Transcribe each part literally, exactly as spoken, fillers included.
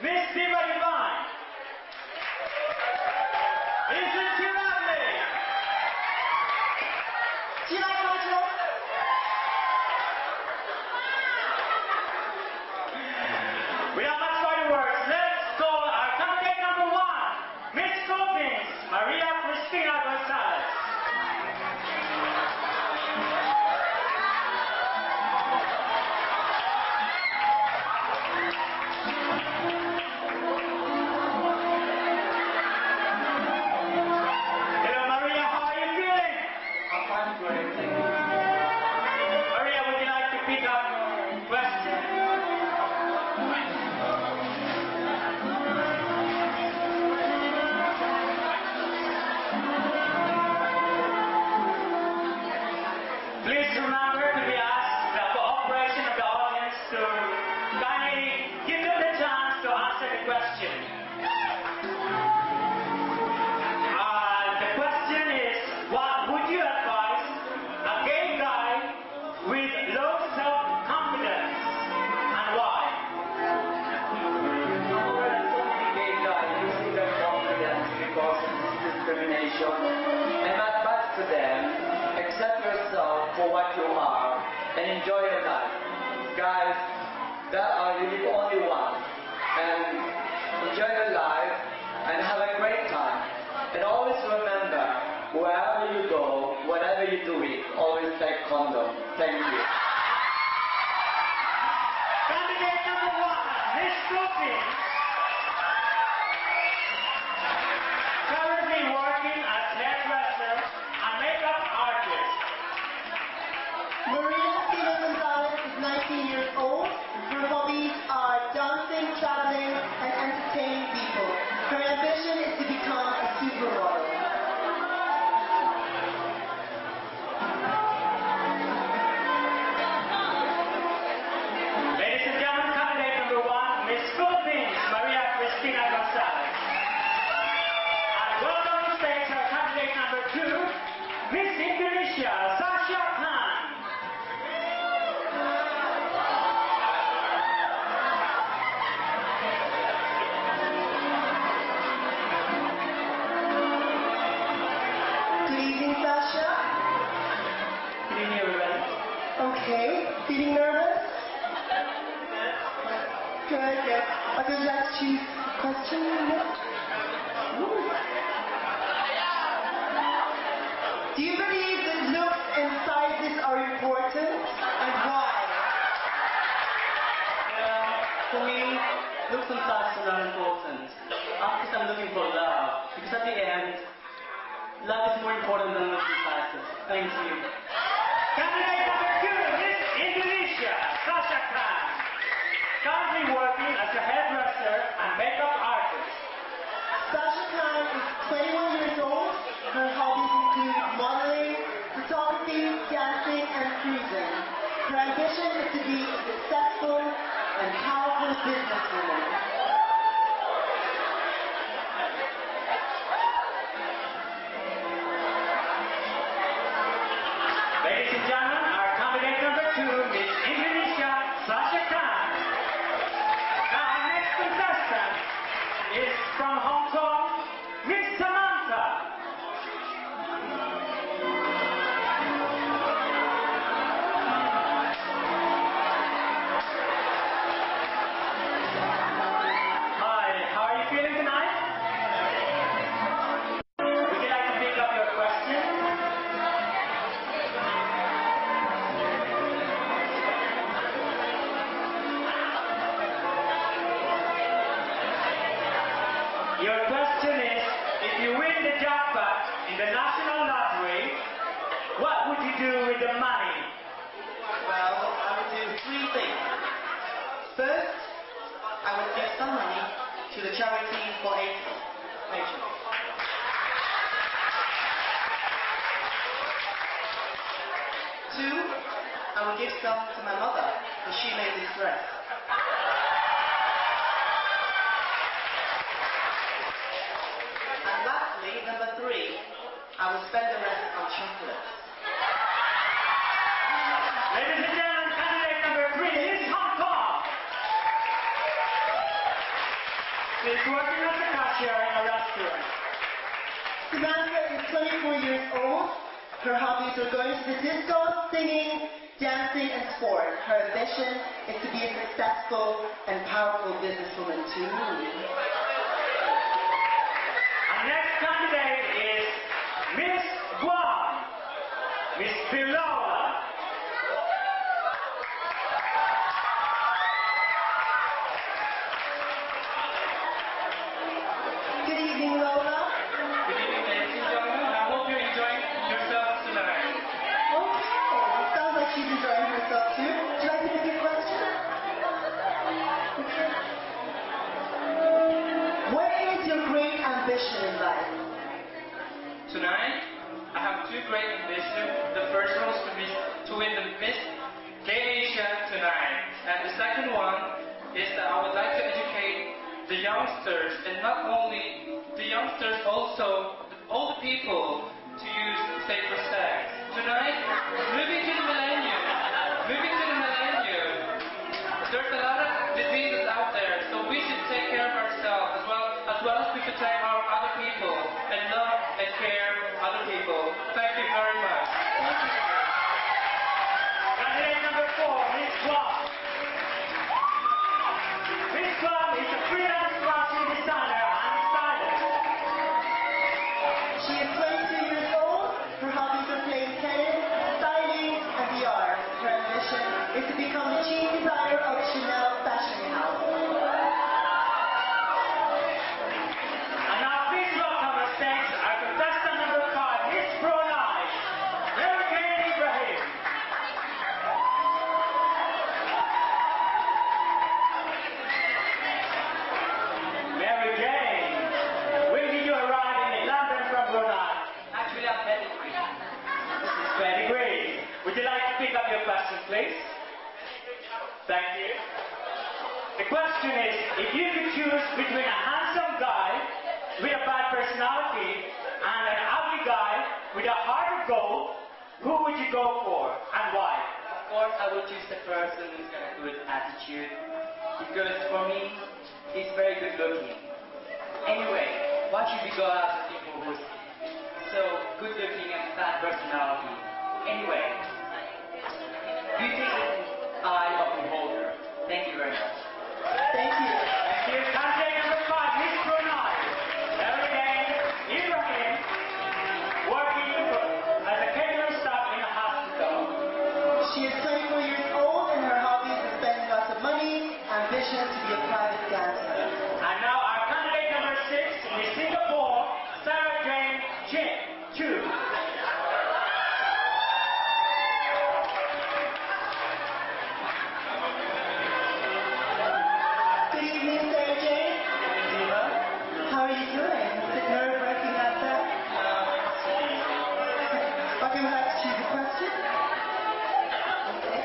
Miss Diva Divine. Isn't she lovely? Do you like my dress? Without much further words, let's call our candidate number one, Miss Philippines, Maria Cristina Gonzalez. Hello, Maria. How are you feeling? I'm fine, great. Thank you. Maria, would you like to pick up question? Please remember to be asked the cooperation of the audience to kindly give them the chance to answer the question. Uh, the question is, what would you advise a gay guy with low self-confidence and why? There are so many gay guys losing their confidence because of discrimination. And my advice to them, accept yourself for what you are and enjoy your life. Guys, that are you live only once. And enjoy your life and have a great time. And always remember, wherever you go, whatever you do it, always take condom. Thank you. Candidate number one, Miss Philippines. Currently working as hairdresser and makeup artist. Maria Cristina Gonzalez is nineteen years old. Her hobbies are dancing, traveling, and entertaining people. Her ambition is to become a supermodel. Ladies and gentlemen, candidate number one, Miss Philippines, Maria Cristina Gonzalez. And welcome to stage our candidate number two, Miss Indonesia, Sasha Khan. Good evening, Sasha. Good evening, everybody. Okay. Feeling nervous? Good, good. Would you like to choose a question? Ooh. Do you believe that looks and sizes are important? And why? Yeah, for me, looks and sizes are not important. Not because I'm looking for love. Because at the end, love is more important than looks and sizes. Thank you. Candidate number two, Miss Indonesia, Sasha Khan. Currently working as a hairdresser and makeup artist. Sasha Khan is twenty-one years old. Her hobbies include modeling, photography, dancing, and cruising. Her ambition is to be a successful and powerful businesswoman. Ladies and gentlemen, our candidate number two, Miss Indonesia, Sasha Khan. Now, our next contestant is from Hong Kong, Miss Samantha. Hi, how are you feeling tonight? Would you like to pick up your question? Your question is, if you win the jackpot in the national lottery, what would you do with the money? Well, I would do three things. First, I would give some money to the charity for AIDS patients. Two, I would give some to my mother, because she made this dress. And lastly, number three, I would spend the rest on chocolates. Ladies and gentlemen, candidate number three is Hong Kong. She's working as a cashier in a restaurant. Samantha is twenty-four years old. Her hobbies are going to the disco, singing, dancing, and sport. Her ambition is to be a successful and powerful businesswoman too. Our next candidate is Miss Guam, Miss Pilola. Good evening, Lola. Good evening, ladies and gentlemen. I hope you're enjoying yourselves tonight. Okay, sounds like she's enjoying herself too. Would you like to pick a question? What is your great ambition in life? Tonight, I have two great ambitions. The first one is to, be, to win the Miss Gay Asia tonight. And the second one is that I would like to educate the youngsters, and not only the youngsters, also all the people to use safer sex. Tonight, moving to the millennium, moving to the millennium, there's a lot of diseases out there, so we should take care of ourselves as well as well as we should take care of other people and love and care other people. Thank you very much. Candidate number four, Miss Guam. Miss Guam is a freelance fashion designer and stylist. She is twenty-two years old. Her hobbies are playing tennis, styling, and the arts. Her ambition is to become the chief designer of Chanel Fashion House. And now please welcome on stage our contestant number five, Miss Brunei, Mary Jane Ibrahim. Mary Jane, when did you arrive in London from Brunei? Actually, I'm pedigree. This is pedigree. Would you like to pick up your question, please? Thank you. The question is, if you could choose between a handsome guy with a bad personality and an ugly guy with a heart of gold, who would you go for and why? Of course, I will choose the person who's got a good attitude, because for me, he's very good looking. Anyway, why should we go after people who's so good looking and bad personality? Anyway, beauty is the eye of the beholder. Thank you very much. Thank you. Thank you. Candidate number five, Miss Brunei, Mary Jane Ibrahim, working as a catering staff in a hospital. She is twenty-four years old, and her hobbies are spending lots of money, ambition to be a private dancer. And now our candidate number six, Miss Singapore, Sarah Jane Chin Chu. Good evening, Sarah Jane. How are you doing? Is it nerve-wracking out there? Okay, would you like to choose a question? Okay.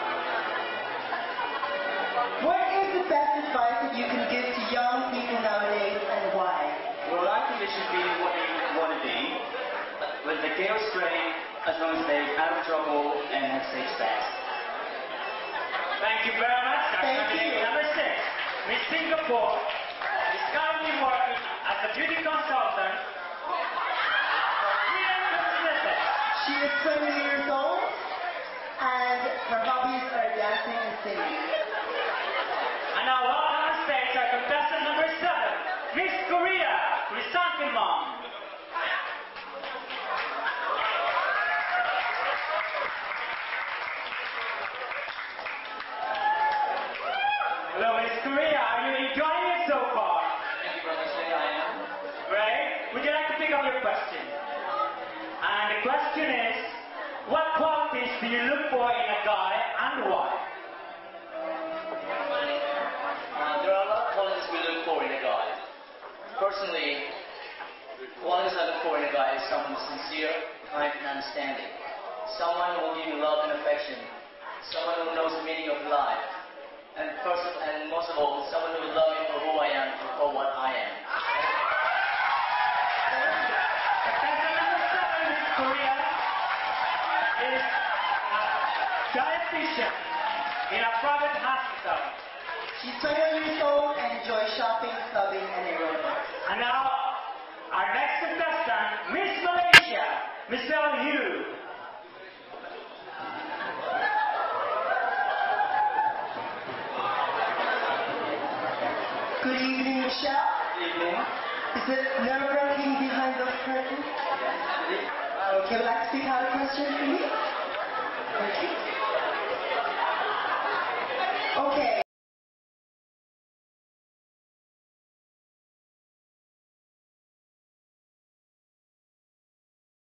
What is the best advice that you can give to young people nowadays, and why? Well, I think it should be what they want to be, with the gay or straight, as long as they're out of trouble and have safe sex. Thank you very much. Our Thank candidate you. number six, Miss Singapore, is currently working as a beauty consultant for Freedom Cosmetics. She is twenty years old, and her hobbies are dancing and singing. And now welcome on stage our contestant number seven, Miss Korea, Chrysanthemum. Hello, Miss Korea. Are you enjoying it so far? Thank you, brother. Say I am. Great. Would you like to pick up your question? And the question is, what qualities do you look for in a guy and why? Uh, there are a lot of qualities we look for in a guy. Personally, qualities I look for in a guy is someone who's sincere, kind, and understanding. Someone who will give you love and affection. Someone who knows the meaning of life. And first of, and most of all, someone who will love me for who I am and for what I am. Contestant number seven, Miss Korea, is a dietitian in a private hospital. She's twenty-one years old and enjoys shopping, clubbing, and Good evening, Michelle. Evening. Is it nerve-wracking behind those curtains? Yes. Okay, would you like to speak out a question for me?